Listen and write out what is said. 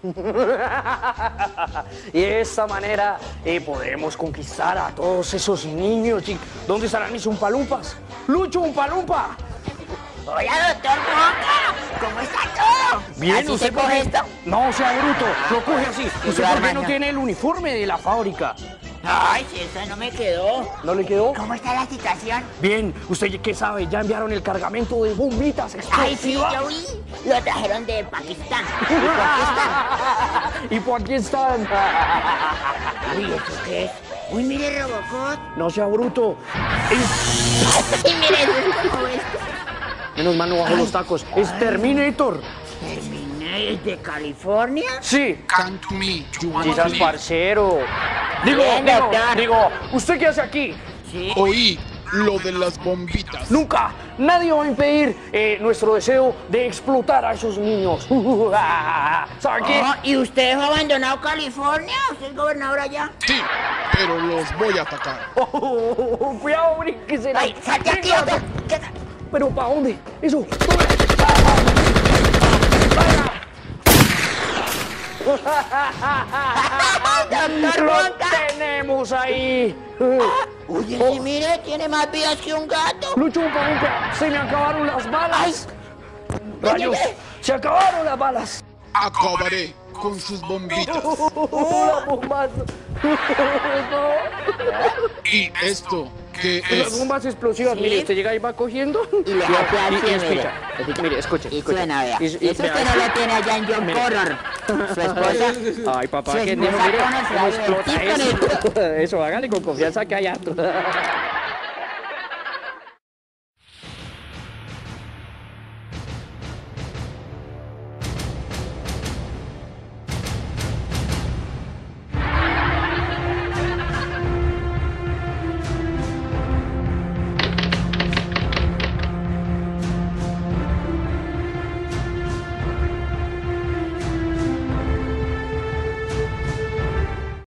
Y de esta manera podremos conquistar a todos esos niños. ¿Dónde estarán mis umpalumpas? ¡Lucho Umpalumpa! Hola, doctor Boca. ¿Cómo está todo? Bien, ¿Así ¿usted se coge esto? No, sea bruto, lo coge así. ¿Usted por qué no hermano. tiene el uniforme de la fábrica? Ay, si eso no me quedó. ¿No le quedó? ¿Cómo está la situación? Bien, ¿usted qué sabe? Ya enviaron el cargamento de bombitas Ay, sí, explosivas. yo vi. Lo trajeron de Pakistán. ¿De Pakistán? ¿Y por aquí están? Uy, ¿eso qué es? Uy, mire Robocop. No sea bruto. Y mire, ¿cómo es? Menos mal no bajo los tacos. Es Terminator. ¿Terminé de California? Sí. Come to me. You want Quizás to leave? parcero. Digo, ¿usted qué hace aquí? Sí. Oí lo de las bombitas. Nunca, nadie va a impedir nuestro deseo de explotar a esos niños. ¿Sabe qué? Oh, ¿y usted dejó abandonado California? ¿Usted es gobernador allá? Sí, pero los voy a atacar. Cuidado, brinquese. Ay, salte aquí, doctor. Quieta. ¿Pero para dónde? Eso. Doctor ¡Lo Boca. tenemos ahí! Oye, sí, mire, tiene más vidas que un gato. Lucho Umpalumpa, se me acabaron las balas. ¡Rayos! ¡Se acabaron las balas! Acabaré con sus bombitas. ¡La bomba! ¿Y esto qué Las es? bombas explosivas, ¿Sí? mire, usted llega y va cogiendo. Y le hace así, escucha, mire, escuche. Y suena, vea. Y Eso usted vea, no lo tiene allá en John Mire. Connor. Su esposa. Ay, papá, Su que esposa mire, conoce cómo a explota divertir con eso. Eso, hágale con confianza que hay harto.